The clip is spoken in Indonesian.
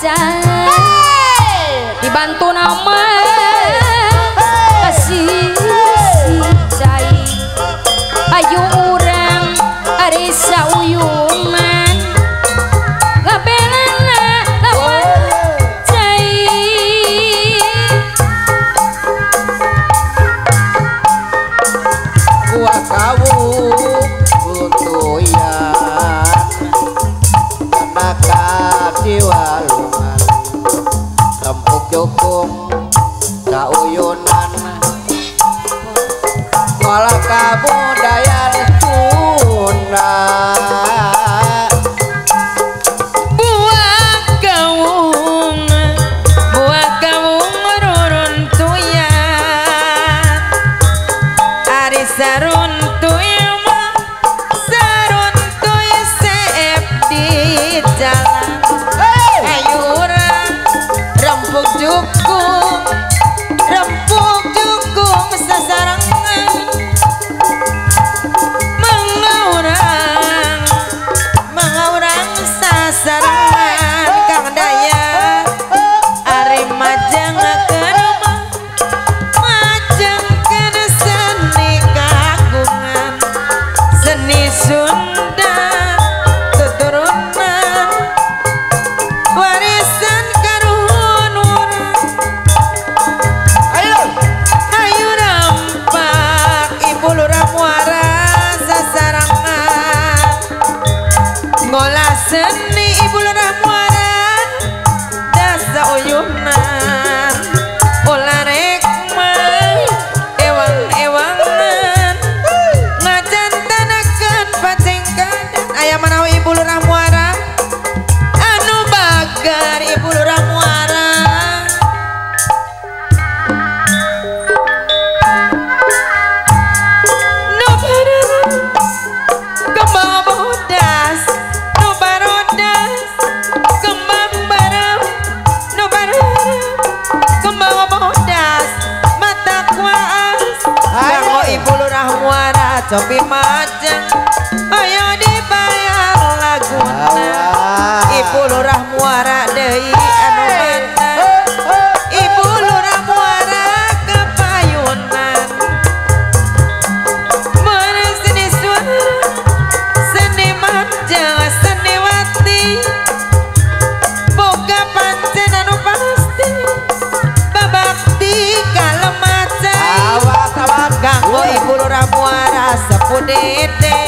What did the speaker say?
dibantu nama kasih cai ayu urang ari sauyuman labelana lawan cai gua kawu butuh ya naka diwalungan rempuk jukung kauyunan ngolah kabudayan Sunda buah kawung ruruntuyan ari saruntuy saruntuy seep di jalan ayuran rempuk jukung sasarangan mengaurang sasarangan kang daya ari majang seni kagungan seni Sunda keturunan warisan karuhun ayo rampak ibu lurah muara sasarangan ngolah seni ibu lurah muara dasa uyunan olah rekman ewang-ewangan ngajantanakan pacengkadan ayam manawi ibu lurah muara anu bagar ibu lurah muara nu bareng kembang bodas nu barodas kembang bareng nu bareng kembang bodas mata kuas kanggo ibu lurah muara cobi majeng ayo dibayar laguna ibu lurah muara deui anu mana ibu lurah muara kepayunan mana seni suara seni manjang seni wati boga pancen anu pasti babakti kalemacan kanggo ibu lurah muara sepudede